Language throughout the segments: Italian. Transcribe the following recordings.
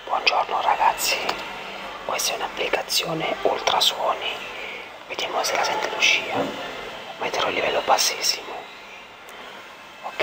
Buongiorno ragazzi, questa è un'applicazione ultrasuoni, vediamo se la sente Lucia, metterò il livello bassissimo, ok.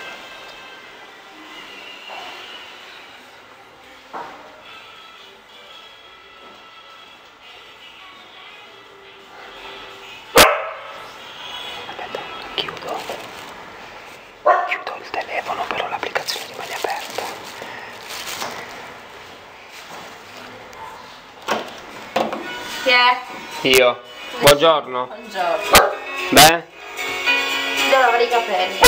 Aspetta, chiudo il telefono, però l'applicazione rimane aperta. Chi è? Io. Buongiorno. Buongiorno. Beh? Devo lavare i capelli.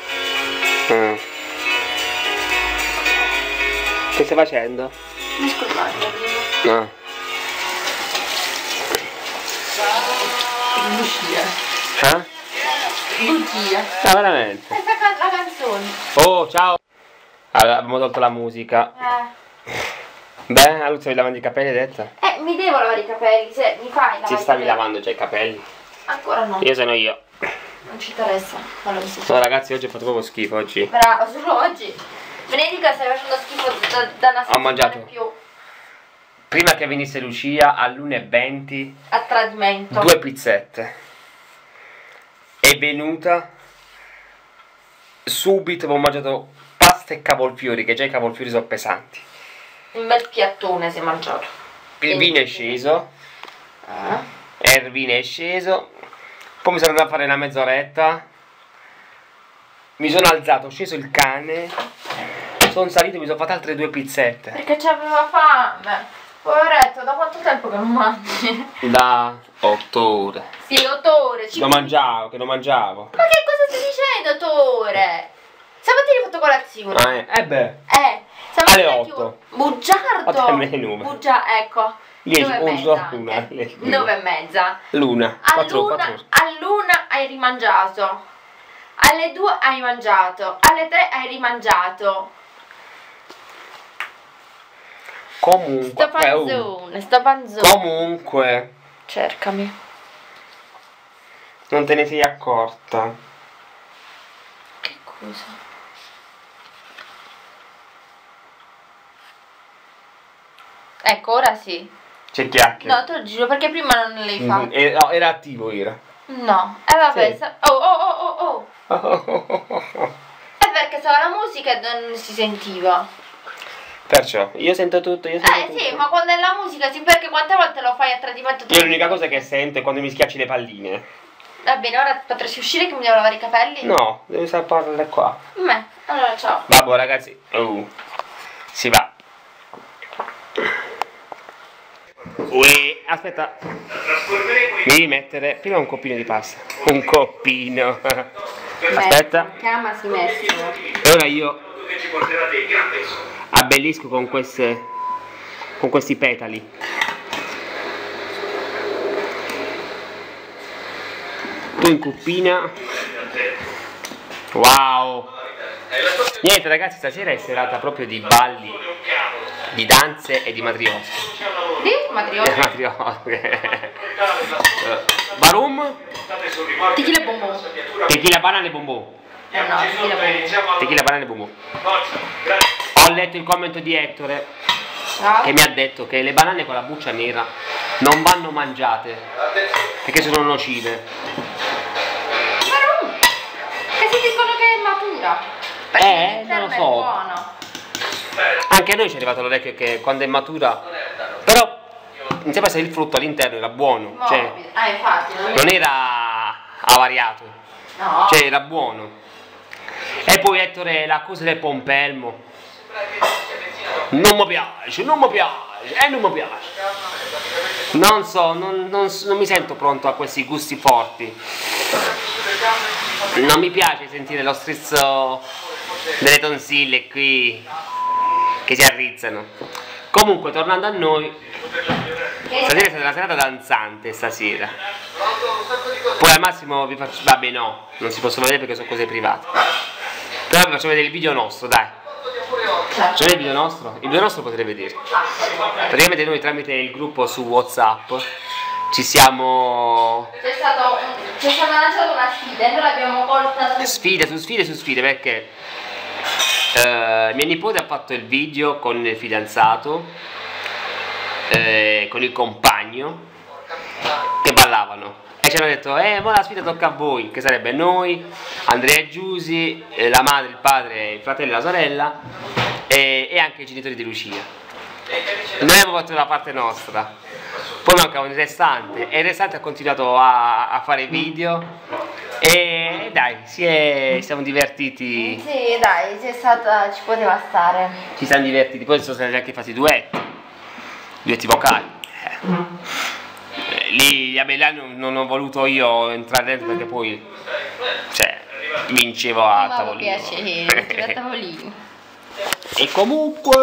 Che stai facendo? Mi scusate prima. No. Bugia. Eh? Bugia. No, veramente. Hai fatto la canzone. Oh, ciao. Allora, abbiamo tolto la musica. Beh, allora stavi lavando i capelli, hai detto? Mi devo lavare i capelli, se mi fai lavare Ci i stavi capelli. lavando già i capelli? Ancora no. Io sono io. Non ci interessa. Allora, No, ragazzi, oggi ho fatto proprio schifo oggi. bravo, solo oggi. Venetica stai facendo schifo da una settimana mangiato. in più. Prima che venisse Lucia all'1:20 A tradimento. 2 pizzette. È venuta subito, ho mangiato pasta e cavolfiori, che già i cavolfiori sono pesanti. Un bel piattone si è mangiato. Il vino è sceso. Il vino è sceso. Poi mi sono andato a fare una mezz'oretta. Mi sono alzato, ho sceso il cane. Sono salito e mi sono fatto altre 2 pizzette. Perché c'aveva fame. Poveretto, da quanto tempo che non mangi? Da 8 ore. Sì, 8 ore. Che non mangiavo. Ma che cosa stai dicendo, 8 ore? Stamattina hai fatto colazione. Beh. Stamattina Alle che 8. Bugiardo. 8 e meno. Ecco. 10, 9 e 11, mezza. 1. 9 e mezza. L'una. 4 ore. All'una hai rimangiato. Alle 2 hai mangiato. Alle 3 hai rimangiato. Comunque. Sto panzone. Comunque. Cercami. Non te ne sei accorta. Che cosa? Ecco, ora sì. C'è chiacchiere. No, te lo giro perché prima non l'hai fatto. No, era attivo, era. No. Vabbè. Sì. Oh. È perché stava la musica e non si sentiva. Perciò, io sento tutto, tutto. Sì, ma quando è la musica, sì, perché quante volte lo fai a tradimento? Io l'unica cosa che sento è quando mi schiacci le palline. Va bene, ora potresti uscire che mi devo lavare i capelli? No, devi sapere parlare qua. Allora ciao. Vabbè ragazzi, si va. Aspetta. Mi devi mettere prima un coppino di pasta. Un coppino. Aspetta. Chiamasi Messi. E ora io abbellisco con questi petali. Tu in cuppina. Wow. Niente ragazzi, stasera è serata proprio di balli, di danze e di matriosche. Di matriosca. Barum? Tequila bonbon. Tequila banane bonbon. No, tequila bonbon. Tequila banane bonbon. Ho letto il commento di Ettore che mi ha detto che le banane con la buccia nera non vanno mangiate perché sono nocive. Barum. Che si dicono che è matura. Non lo so. Buono. Anche a noi ci è arrivato l'orecchio che quando è matura, però insieme a se il frutto all'interno era buono, cioè Infatti. non era avariato, No. cioè era buono. E poi Ettore la cosa del pompelmo non mi piace, non mi piace. Non so, non mi sento pronto a questi gusti forti. Non mi piace sentire lo strizzo delle tonsille qui che si arrizzano. Comunque, tornando a noi, stasera è stata una serata danzante stasera. Poi al massimo vi faccio. Vabbè no, non si possono vedere perché sono cose private. Però vi faccio vedere il video nostro, dai. Faccio vedere il video nostro? Il video nostro potete vedere. Praticamente noi tramite il gruppo su WhatsApp ci siamo. C'è stata lanciata una sfida e noi l'abbiamo colta. Sfide su sfide su sfide perché Mia nipote ha fatto il video con il fidanzato, con il compagno, che ballavano. E ci hanno detto, mo la sfida tocca a voi, che sarebbe noi, Andrea e Giusy, la madre, il padre, il fratello e la sorella, e anche i genitori di Lucia. Noi abbiamo fatto la parte nostra, poi mancava il restante, e il restante ha continuato a fare video, e dai, siamo divertiti. Sì, dai, ci poteva stare. Ci siamo divertiti, poi sono stati anche fatti duetti vocali. Lì non ho voluto io entrare dentro perché poi, cioè, vincevo a tavolino. Piacere, a tavolino. E comunque...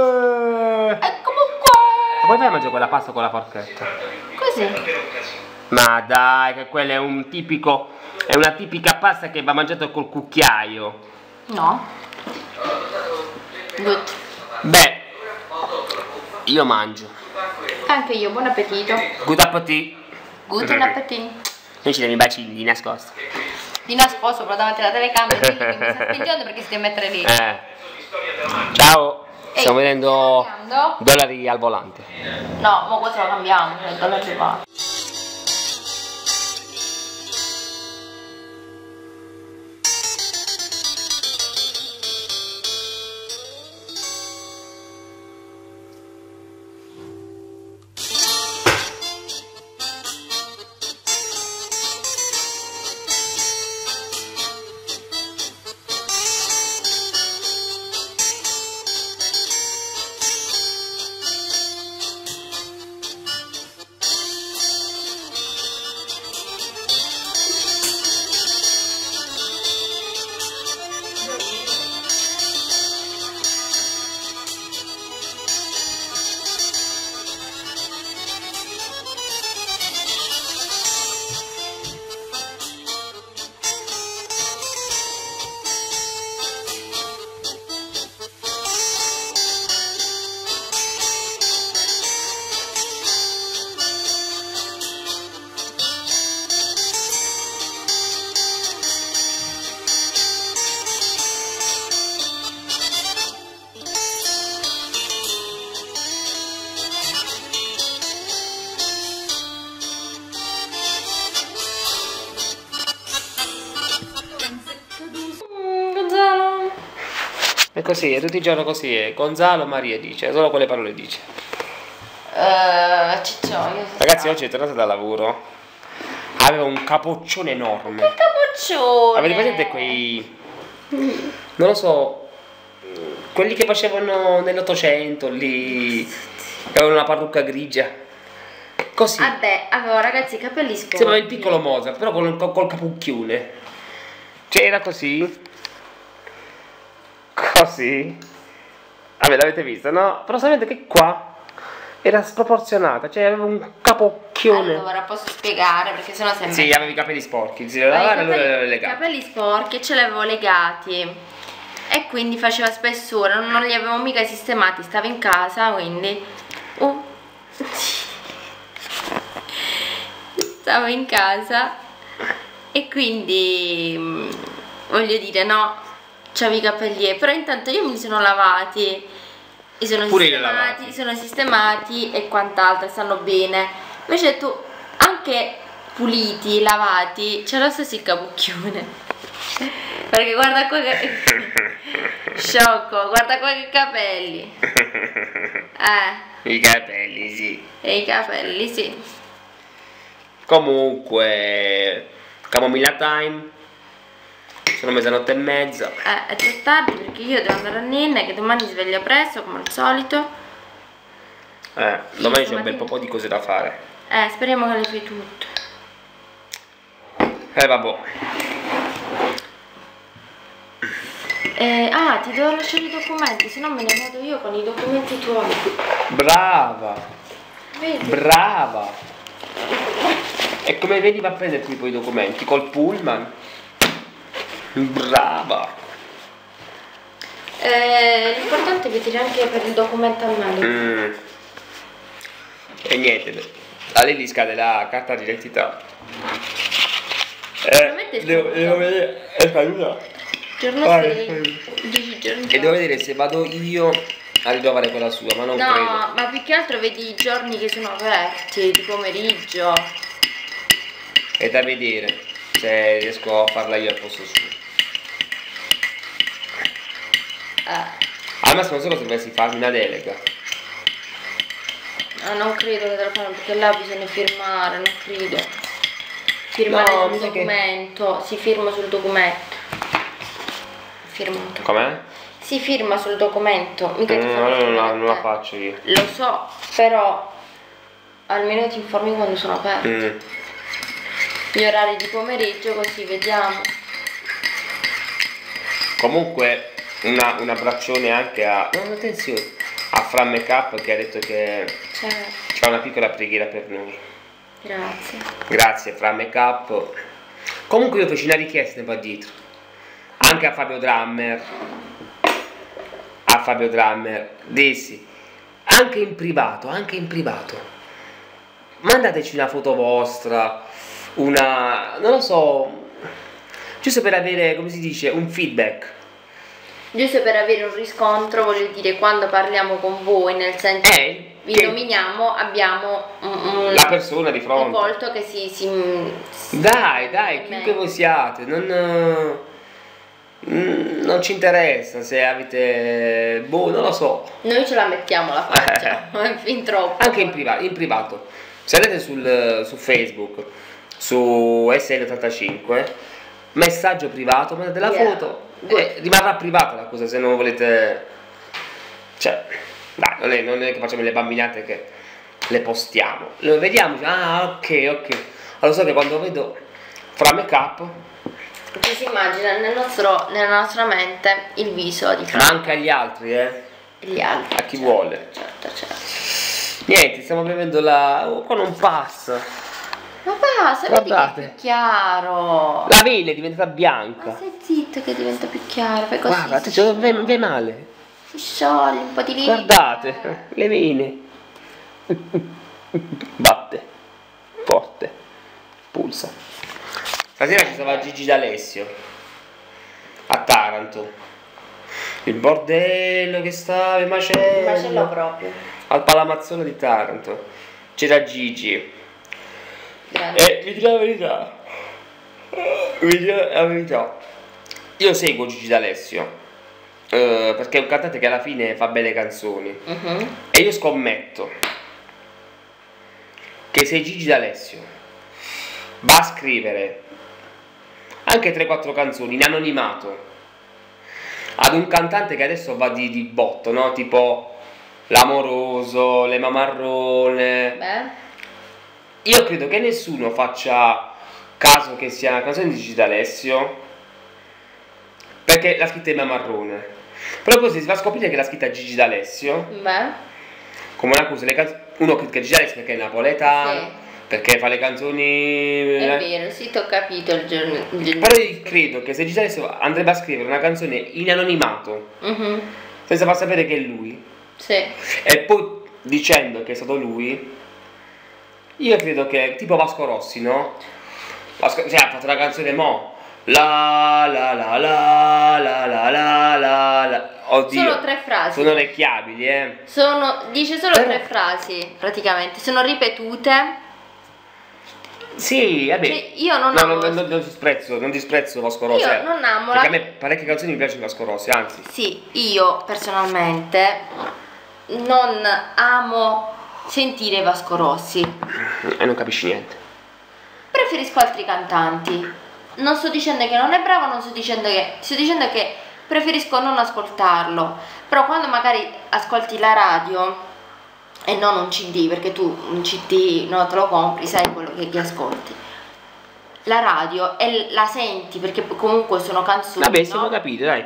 Poi vai a mangiare quella pasta con la forchetta? Così. Ma dai, che quella è una tipica pasta che va mangiata col cucchiaio. No. Good. Beh, io mangio. Anche io, buon appetito. Good appetit. Good appetito. Noi ci diamo i bacini di nascosto. Di nascosto, però davanti alla telecamera, quindi che mi sta spingendo perché si deve mettere lì. Ciao. Stiamo Ehi, vedendo cambiando? dollari al volante. No, ma questo lo cambiamo, cioè il dollaro ci va. È così, è tutti i giorni così, è Gonzalo Maria dice, solo quelle parole dice. Ciccio, Ragazzi, oggi è tornato da lavoro, aveva un capoccione enorme. Che capoccione! Avete presente quei, non lo so, quelli che facevano nell'Ottocento lì, che avevano una parrucca grigia, così. Vabbè, avevo ragazzi i capelli sporchi. Sembrava il piccolo Mozart, però col capucchione. Cioè era così. Così. Vabbè, l'avete visto, no? Però sapete che qua era sproporzionata, cioè aveva un capocchione. Allora, posso spiegare perché sennò sembra... Sì, aveva i capelli sporchi, si doveva lavare, allora li aveva I legati. capelli sporchi e ce li avevo legati e quindi faceva spessore, non li avevo mica sistemati, stavo in casa, quindi stavo in casa e quindi voglio dire, no, c'avevo i capelli, però intanto io me li sono lavati, sono sistemati e quant'altro, stanno bene. Invece tu, anche puliti, lavati, c'è lo stesso il capucchione. Perché guarda qua che... Sciocco, guarda qua che capelli. I capelli, sì. E i capelli, sì. Comunque, camomilla time. Sono mezzanotte e mezza. È già tardi perché io devo andare a Nenne che domani sveglia presto come al solito. Domani c'è un bel po' di cose da fare. Speriamo che le fai tutto. Vabbè. Ti devo lasciare i documenti, se no me ne vado io con i documenti tuoi. Brava. Vedi? Brava. E come vedi va a prenderti poi i documenti col pullman. Brava. L'importante è vedere anche per il documento a mano. E niente, a lei gli scade la carta d'identità. Devo vedere, è scaduta. Giorno Guarda, 6, 10 giorni E dopo. devo vedere se vado io a ritrovare quella sua, ma non No, credo. ma più che altro vedi i giorni che sono aperti, di pomeriggio. È da vedere se riesco a farla io al posto suo. Al massimo non so cosa dovessi farmi una delega. Ah, non credo che te lo fanno perché là bisogna firmare, non credo. Firmare No, sul mi sa che- documento, si firma sul documento. Firma anche. Com'è? Si firma sul documento, mica ti fanno No, firmare non la te. faccio io. Lo so, però almeno ti informi quando sono aperti. Gli orari di pomeriggio così vediamo. Comunque un abbraccione anche a. No, attenzione. A Fran Makeup che ha detto che Certo, c'è una piccola preghiera per noi. grazie. Grazie Fran Makeup. Comunque io feci una richiesta qua dietro. Anche a Fabio Drammer. A Fabio Drammer. Dissi. Anche in privato. Mandateci una foto vostra. Non lo so. Giusto per avere, come si dice, un feedback. Giusto per avere un riscontro, voglio dire, quando parliamo con voi, nel senso vi che- nominiamo, abbiamo La persona di un fronte. volto che si Dai, chiunque voi siate, non ci interessa se avete. Boh, non lo so. Noi ce la mettiamo la faccia, è fin troppo. Anche in privato. Se andate su Facebook, su SL85, messaggio privato, mandate la Yeah. foto. Rimarrà privata la cosa se non volete. Cioè, dai, non è che facciamo le bambinate che le postiamo. Lo vediamo, ok. Allora so che quando vedo Fra Makeup, Ci si immagina nella nostra mente il viso di ma anche agli altri, gli altri. a chi vuole. Certo. Niente, stiamo bevendo qua non passa. Ma basta, vedi che è Guardate. più chiaro. La vela è diventata Ma bianca. stai zitto che diventa più chiaro, fai così. Guarda, te ve male. Si scioglie un po' di lì. Guardate, le vene. Batte. Forte. Pulsa. Stasera ci stava Gigi D'Alessio. A Taranto. Il bordello che stava, il Ma ce l'ho macello. proprio. Al Palamazzolo di Taranto. C'era Gigi. Grande. E vi dirò la verità. Io seguo Gigi D'Alessio. Perché è un cantante che alla fine fa belle canzoni. Mhm. E io scommetto che se Gigi D'Alessio va a scrivere anche 3-4 canzoni in anonimato ad un cantante che adesso va di botto, no? Tipo L'Amoroso, Le Mamarrone. Beh, Io credo che nessuno faccia caso che sia una canzone di Gigi D'Alessio perché l'ha scritta Emma Marrone. Però poi si va a scoprire che l'ha scritta Gigi D'Alessio beh. come una cosa, uno critica Gigi D'Alessio perché è napoletano, Sì. perché fa le canzoni. È vero, sì, ti ho capito il giorno. Però io credo che se Gigi D'Alessio andrebbe a scrivere una canzone in anonimato Mhm. senza far sapere che è lui Sì. e poi dicendo che è stato lui, io credo che tipo Vasco Rossi, no? Cioè ha fatto la canzone mo la la la la la la la la. Oddio, Solo 3 frasi. sono orecchiabili, Dice solo Però- 3 frasi, praticamente. Sono ripetute. Sì, vabbè. Cioè, io non No, amo. non disprezzo Vasco Rossi. Io non amo perché la- a me parecchie canzoni mi piace Vasco Rossi, anzi. Sì, io personalmente non amo sentire Vasco Rossi. E non capisci niente. Preferisco altri cantanti. Non sto dicendo che non è bravo, non sto dicendo che. Sto dicendo che preferisco non ascoltarlo. Però quando magari ascolti la radio e non un CD, perché tu un CD no, te lo compri, sai quello che ascolti. La radio e la senti perché comunque sono canzoni. Vabbè, no? siamo capiti, dai.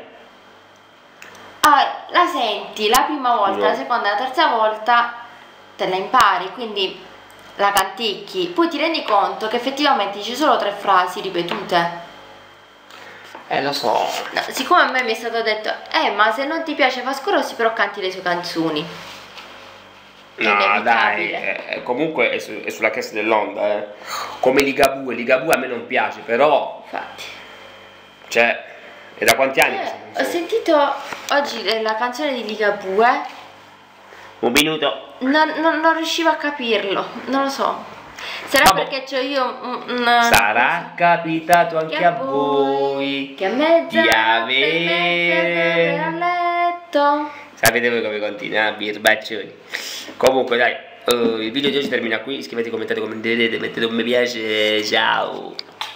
Ah, la senti la prima volta, No. la seconda, la terza volta te la impari, quindi la canticchi, poi ti rendi conto che effettivamente dice solo 3 frasi ripetute. Lo so. No, siccome a me mi è stato detto, ma se non ti piace Vasco Rossi però canti le sue canzoni. È No, dai, inevitabile. comunque è sulla cresta dell'onda, Come Ligabue a me non piace, però, Infatti. cioè, E da quanti anni? Ho sentito oggi la canzone di Ligabue. Un minuto. Non riuscivo a capirlo, non lo so. Sarà Vabbè. perché c'ho io Sarà capitato anche a voi che a mezza di notte avere... a letto. Sapete voi come continua, birbaccioni. Comunque dai, il video di oggi termina qui. Iscrivetevi, commentate, commentate, mettete un mi piace. Ciao.